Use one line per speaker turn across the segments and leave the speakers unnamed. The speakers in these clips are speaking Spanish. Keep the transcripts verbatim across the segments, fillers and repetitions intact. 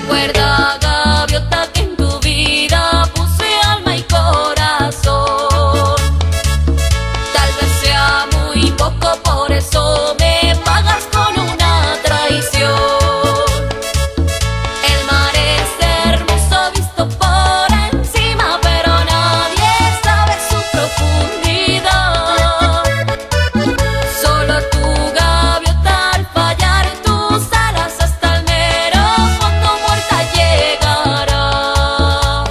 Recuerda, gaviota, que en tu vida puse alma y corazón. Tal vez sea muy poco, por eso me pagas con una traición. El mar es hermoso visto por encima, pero nadie sabe su profundidad. Solo tu gaviota, al fallar tus alas, hasta el mero fondo muerta llegarás.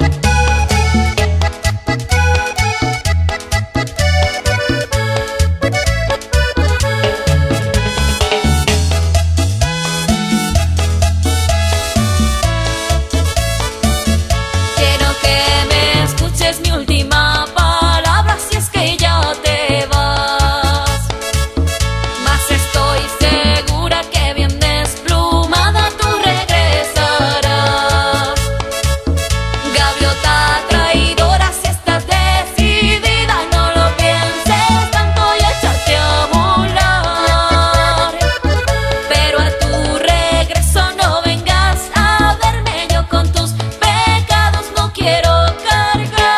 Quiero que me escuches mi última palabra, si es que ya te vas. Mas estoy segura que bien desplumada tú regresarás. Gaviota traidora, si estás decidida, no lo pienses tanto y échate a volar. Pero a tu regreso no vengas a verme, yo con tus pecados no quiero cargar.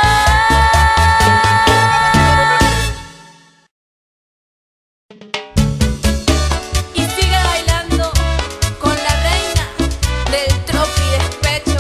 Y sigue bailando con la reina del tropi despecho.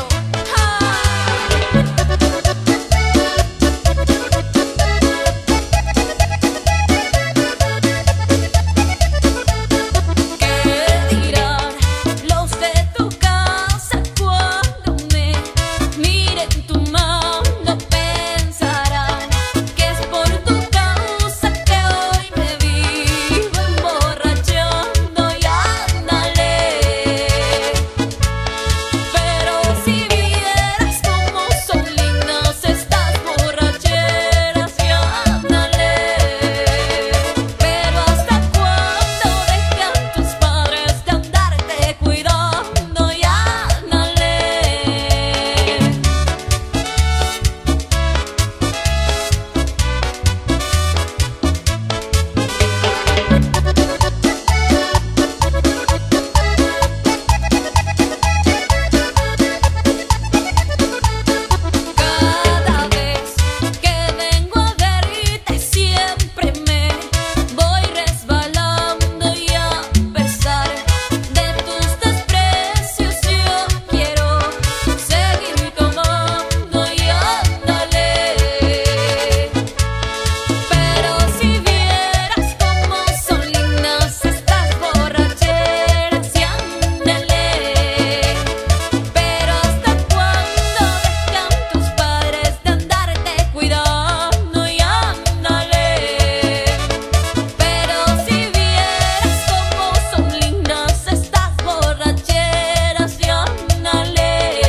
¿Qué dirán los de tu casa cuando me miren tu mano? Pensarán que es por tu causa que hoy me vivo emborrachando y ándale. Pero si vieras cómo son lindas estas borracheras y ándale. Pero hasta cuándo dejan tus padres de andarte cuidando y ándale. Cada vez que vengo a verte siempre me voy resbalando y a pesar de tus desprecios yo quiero seguir tomando y ándale. Pero si vieras cómo son lindas estas borracheras y ándale. Pero hasta cuándo dejan tus padres de andarte cuidando y ándale. Pero si vieras cómo son lindas estas borracheras y ándale.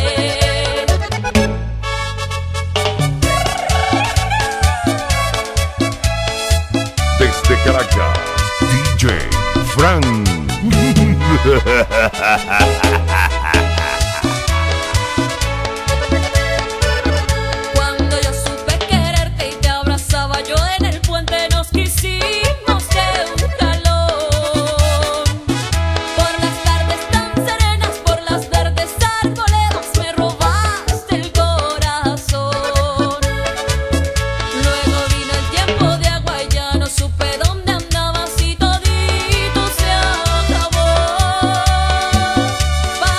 Desde Caracas, D J Fran.
Cuando yo supe quererte y te abrazaba yo en el puente, nos quisimos de un jalón. Por las tardes tan serenas, por las verdes arboledas, me robaste el corazón. Luego vino el tiempo de agua y ya no supe dónde andabas y todito se acabó.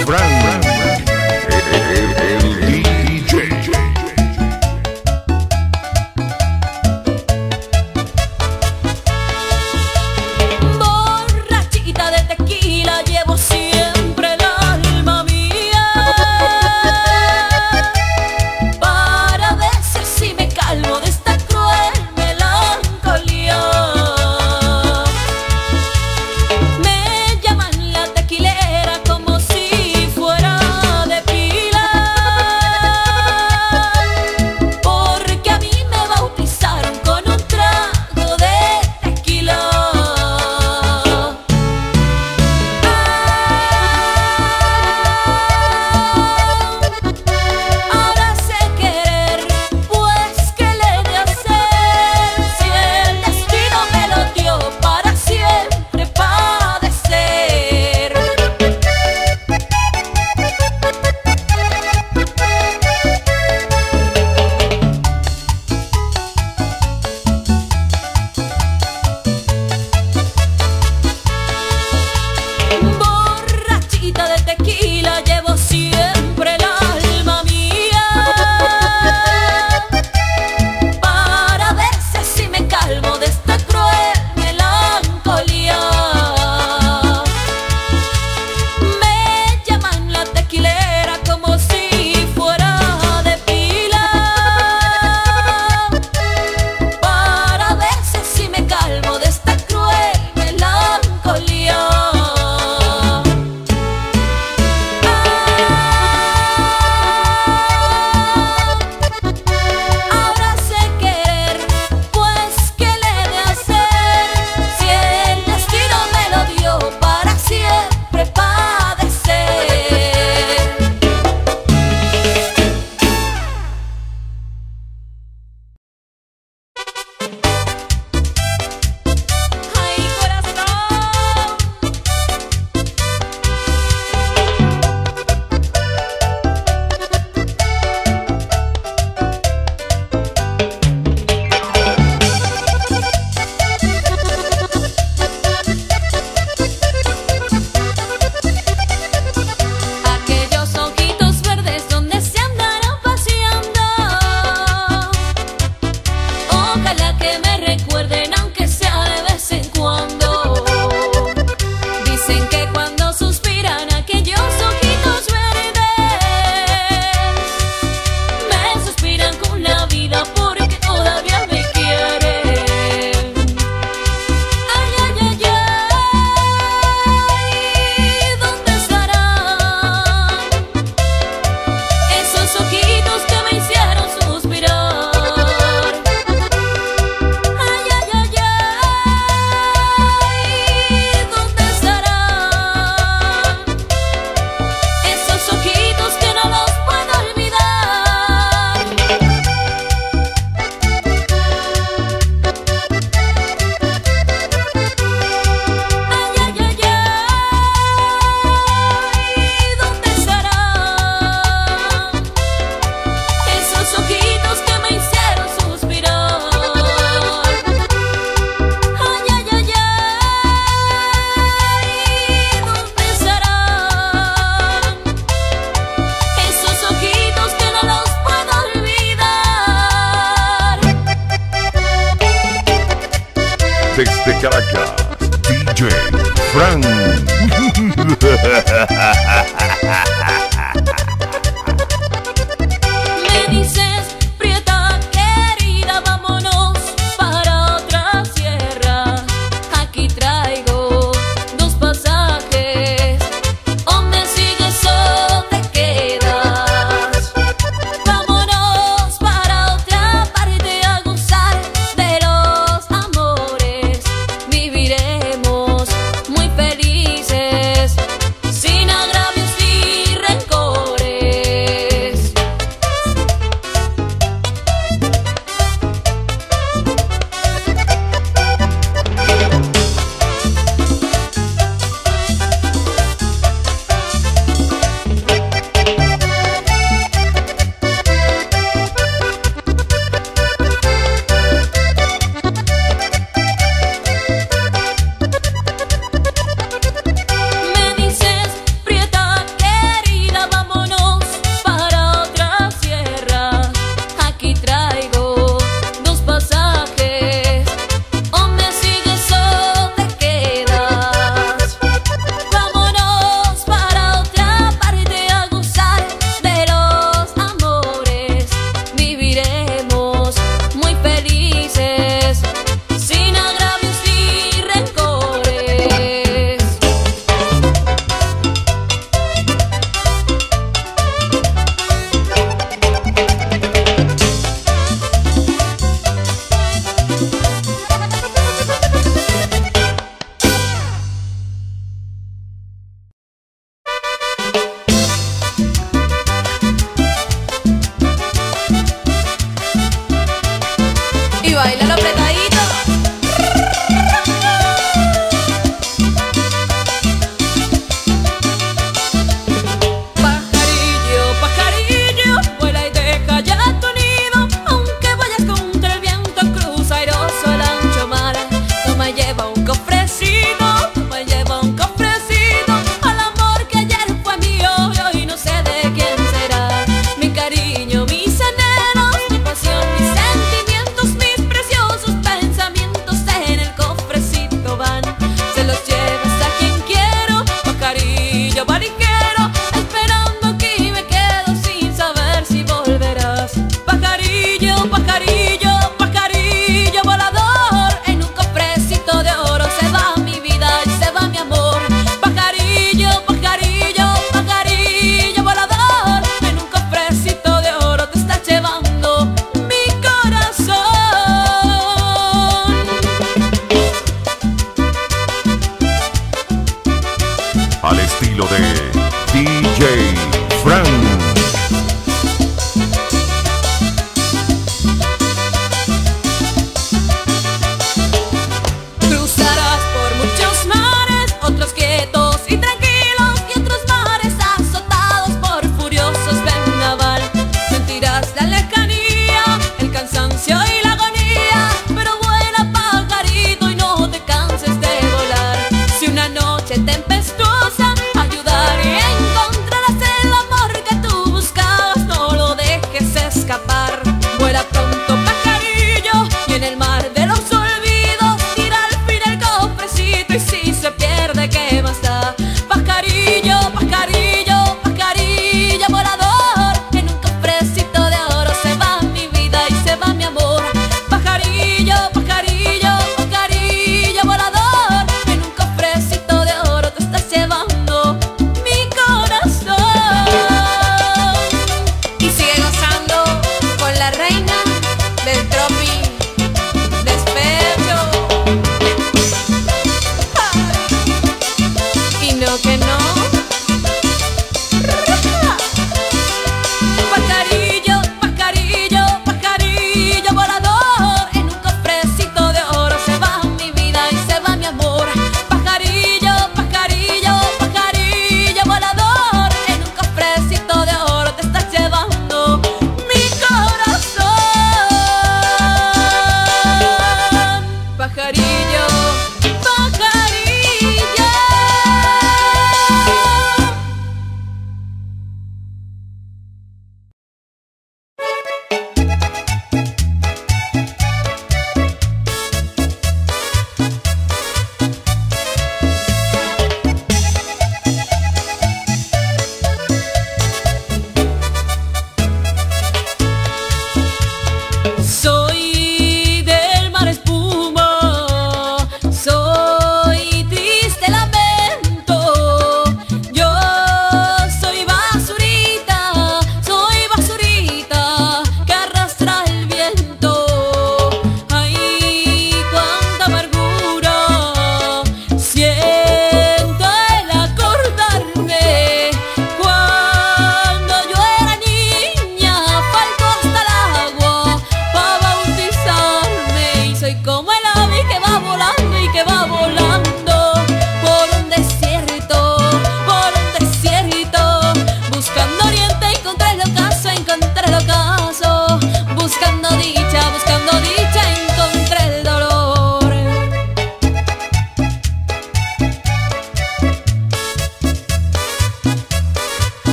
Frank, el, el D J.
Borrachita de tequila, llevo siempre el alma mía. Para ver si así me calmo de esta cruel melancolía. Me llaman la tequilera como si fuera de pila, porque a mí me bautizaron con un trago de tequila. Ahora sé querer, pues ¿qué le he de hacer? Si el destino me lo dio para siempre padecer. Borrachita de tequila, llevo siempre el alma mía. Para ver si así me calmo de esta cruel melancolía. Me llaman la tequilera como si fuera de pila, para ver si así me calmo de esta cruel melancolía. Ahora sé querer, pues ¿qué le he de hacer? Si el destino me lo dio para siempre padecer. ¡Ay, corazón! Aquellos ojitos verdes donde se andarán paseando, ojalá que me recuerden aunque sea de vez en cuando. Dicen que cuando suspiran aquellos ojitos verdes, me suspiran con la vida porque todavía me quieren. Ay, ay, ay, ay, ¿dónde estarán esos ojitos que me hicieron suspirar? Ay, ay, ay, ay, ¿dónde estarán esos ojitos que no los puedo olvidar? Ay, ay, ay, ay, ¿dónde estarán esos ojitos que me hicieron suspirar? Ay, ay, ay, ay, ¿dónde estarán esos ojitos que no los puedo olvidar?
Desde Caracas, D J Frank.
Me dices, prieta querida, vámonos para otra sierra. Aquí traigo dos pasajes, o me sigues o te quedas. Vámonos para otra parte a gozar de los amores. Viviremos muy felices, sin agravios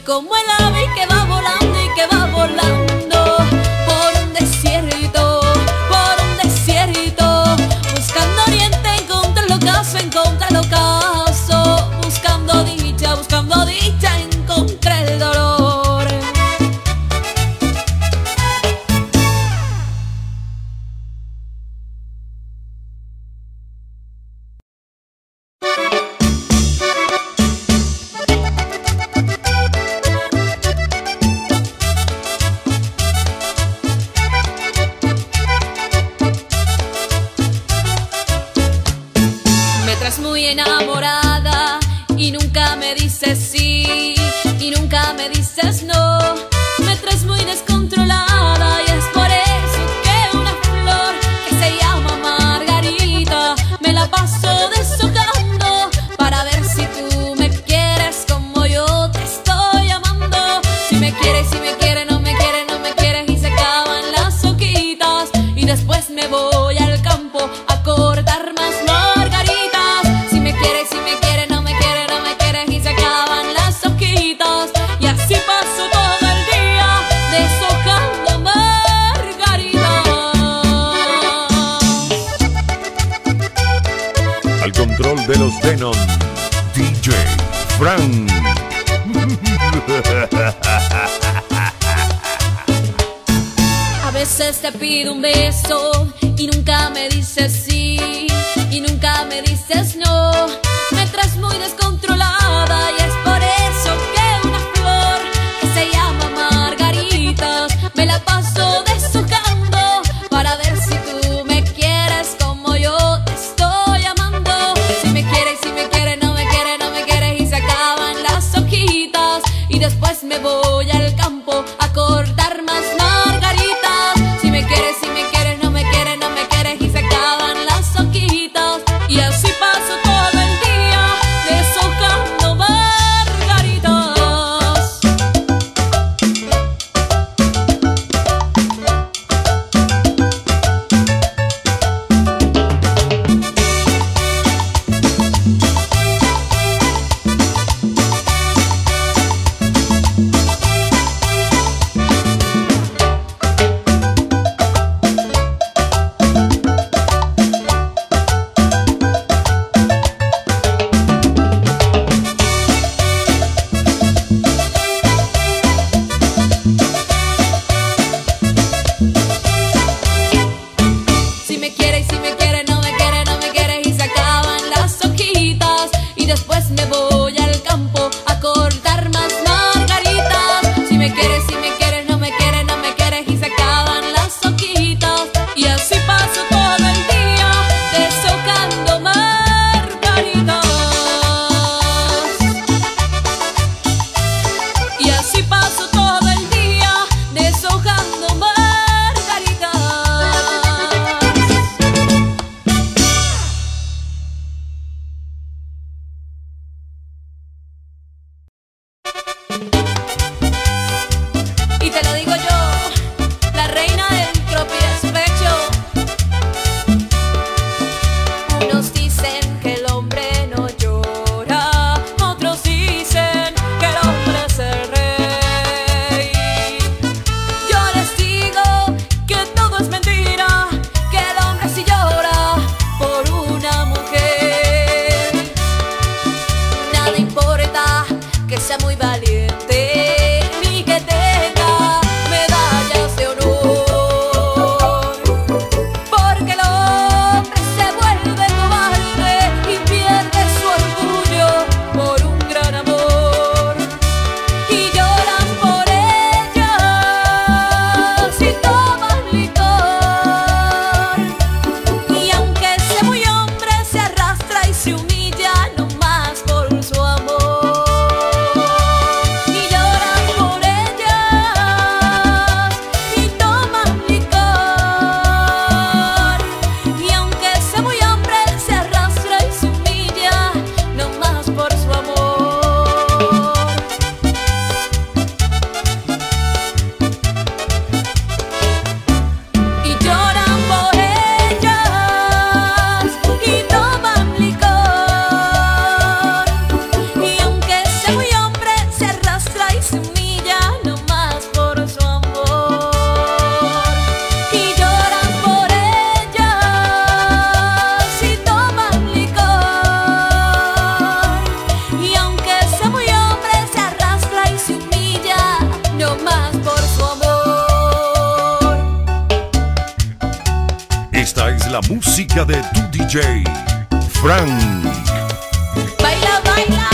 como el ave que va volando y que va volando por un desierto, por un desierto, buscando oriente, encontrar el ocaso, encontrar el ocaso, buscando dicha, buscando dicha, encontré el dolor. Muy enamorada y nunca me dices sí y nunca me dices no. Me traes muy descontrolada y es por eso que una flor que se llama Margarita me la paso deshojando para ver si tú me quieres como yo te estoy amando. Si me quieres, si me quieres, no me quieres, no me quieres y se acaban las hojitas y después me voy al campo a cortar más margaritas. Si me quieres, si me quieres, no me quieres, no me quieres y se acaban las hojitas y así paso todo el día deshojando margaritas.
Al control de los Denon, D J Frank.
A veces te pido un beso y nunca me dices sí y nunca me dices no. Me traes muy descontrolada y es por eso que una flor que se llama Margaritas me la paso deshojando para ver si tú me quieres como yo te estoy amando. Si me quieres, si me quieres, no me quieres, no me quieres y se acaban las hojitas y después me voy al campo a cortar más margaritas. Si me quieres, si me quieres, no me quieres, no me quieres y se acaban las hojitas y así paso todo el día deshojando margaritas.
la música de tu D J, Frank.
Baila, baila.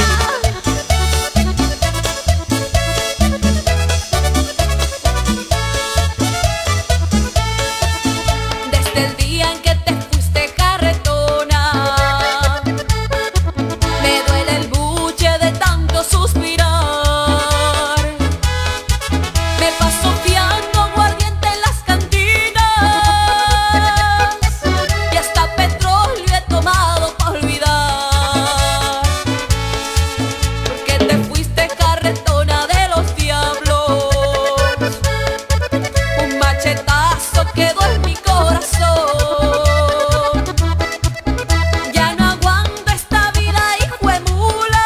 Desde el día en que te fuiste carretona, me duele el buche de tanto suspirar. Me paso fiando aguardiente en las cantinas y hasta petróleo he tomado para olvidar. Porque te fuiste carretona de los diablos, un machetazo quedó en mi corazón. Ya no aguanto esta vida, hijo de mula,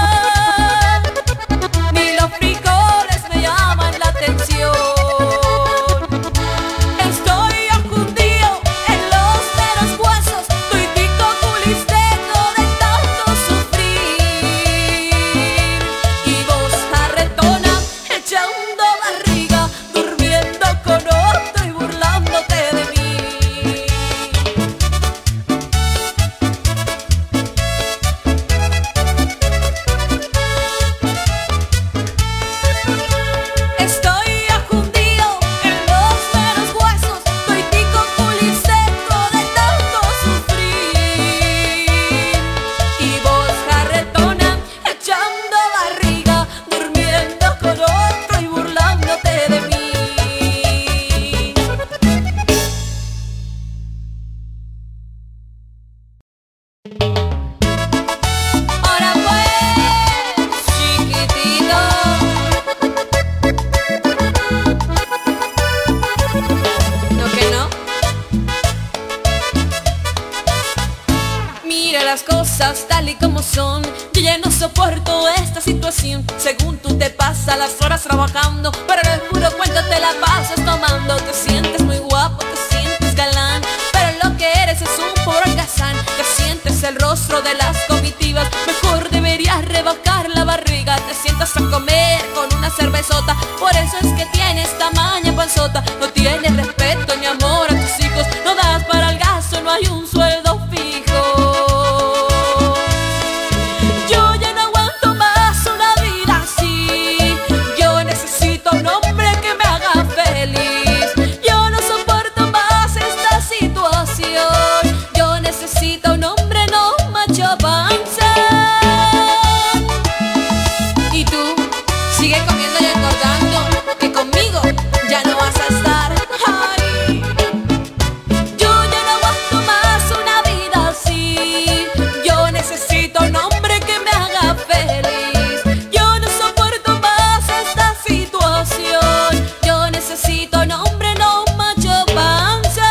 ni los frijoles me llaman la atención. Estoy afundido en los meros huesos, tuitico culisteco de tanto sufrir. Y vos jarretona echando barriga, durmiendo con otro y burlándote de mí. Estoy afundido en los meros huesos, tuitico culisteco de tanto sufrir. Y vos jarretona echando barriga, durmiendo con otro y burlándote de mí. Ahora pues, chiquitito, ¿no que no? Mira las cosas tal y como son, yo ya no soporto esta situación. Según tú te pasas las horas trabajando, pero en el puro cuento te la pasas tomando. Te sientes muy guapo, te sientes galán, pero lo que eres es un puro holgazán. Te sientes el rostro de las comitivas, mejor deberías rebajar la barriga. Te sientas a comer con una cervezota, por eso es que tienes tamaña panzota. No tienes respeto ni amor a tus hijos, no das para el gasto, no hay un sueldo fijo. Yo ya no aguanto más una vida así, yo necesito un hombre que me haga feliz. Yo no soporto más esta situación, yo necesito un hombre no macho panza. Y tú sigue comiendo y engordando, que conmigo ya no vas a estar. Ay, yo ya no aguanto más una vida así, yo necesito un hombre que me haga feliz. Yo no soporto más esta situación, yo necesito un hombre no macho panza.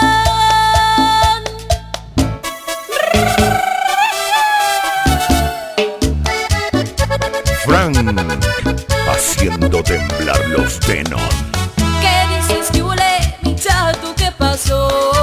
Frank, haciendo temblar los Denon.
¿Qué dices que huele, mi chatu? ¿Qué pasó?